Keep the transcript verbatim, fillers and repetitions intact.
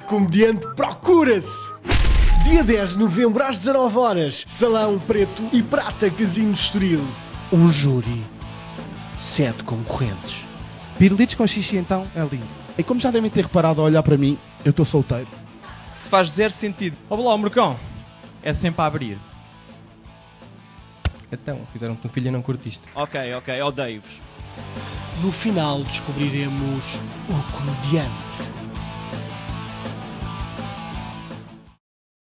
comediante procura-se! Dia dez de novembro às dezanove horas, Salão Preto e Prata Casino Estoril. Um júri, sete concorrentes. Pirulitos com xixi então é lindo. E como já devem ter reparado a olhar para mim, eu estou solteiro. Se faz zero sentido. Ó lá, o Mercão. É sempre a abrir. Então, fizeram-te um filho e não curtiste. Ok, ok, odeio-vos. No final descobriremos o comediante.